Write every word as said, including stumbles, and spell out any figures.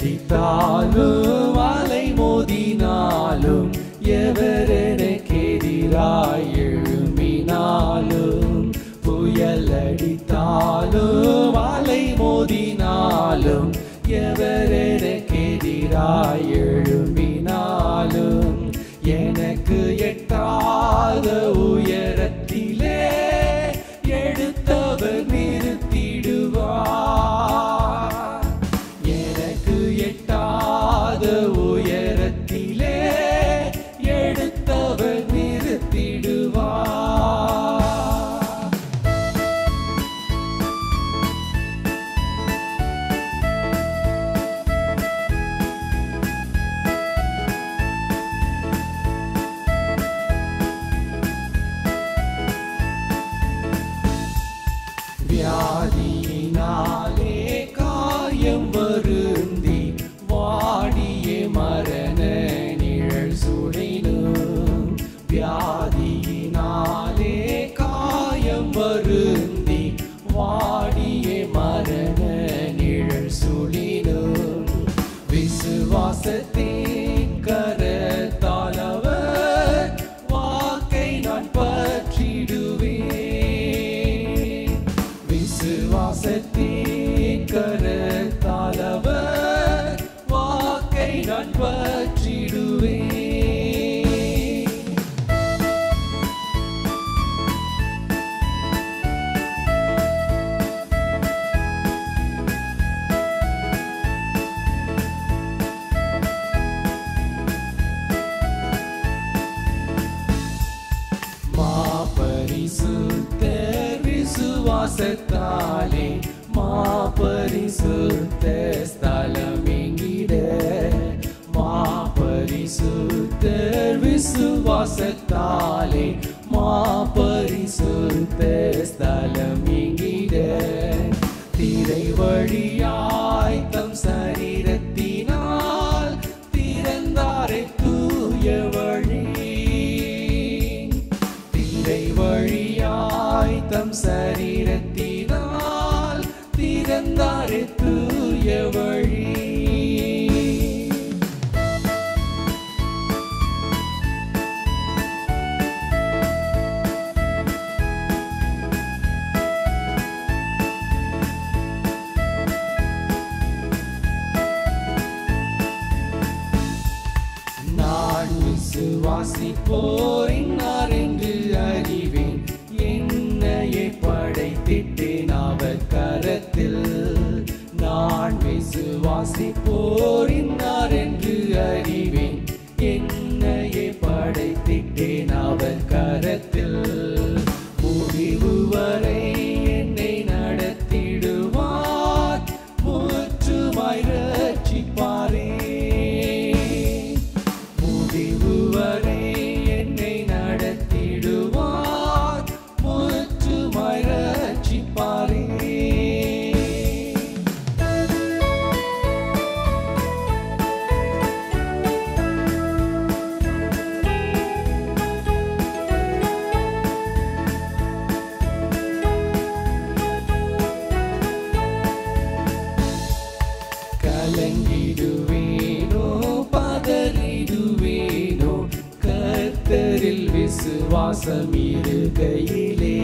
அடித்தாலும் அலை மோதினாலும் எவர் எனக்கு எதிராய் எழும்பினாலும் புயல் அடித்தாலும் அலை மோதினாலும் எவர் எனக்கு எதிராய் எழும்பினாலும் எனக்கு எட்டாத உயரத்திலே எடுத்தவர் நிறுத்திடுவார். எனக்கு எட்டாத உயரத்திலே எடுத்தவர் நிறுத்திடுவார். வியாதியினாலே காயம் வருந்தி வாடிய மரண நிழல் சுழினும் வியாதியினாலே காயம் வருந்தி வாடிய மரண நிழல் சுழினும் விசுவாசத்தின் கரத்தால் அவர் வாக்கை நான் பற்றிடுவேன். விசுவாசத்தின் கரத்தால் அவர் வாக்கை நான் பற்றிடுவேன். மாபரிசுத்தர் விசுவாசத்தாலே மாபரிசுத்த ஸ்தலம் எங்கிட மாபரிசுத்தர் விசுவாசத்தாலே மாபரிசுத்த ஸ்தலம் எங்கிட திரை வழியாய் தம் சரீரத்தினால் திறந்தாரை தூய வழி. திரை வழியாய் தம் சரீரத்தினால் திறந்தாரை தூய வழி. நான் விசுவாசிப்போர் இன்னார் என்று அறிவேன். என்னையே படைத்திட்டேன் அவர் கரத்தில். நான் விசுவாசிப்போர் இன்னார் என்று அறிவேன். என்னையே படைத்திட்டேன் அவர் கரத்தில். முடிவு வரை என்னை நடத்திடுவார் முற்றுமாய் ரட்சிப்பாரே. முடிவு வரை என்னை நடத்திடுவார் முற்றுமாய் ரட்சிப்பாரே. கலங்கிடுவேனோ பதறிடுவேனோ கர்த்தரில் விசுவாசம் இருக்கையிலே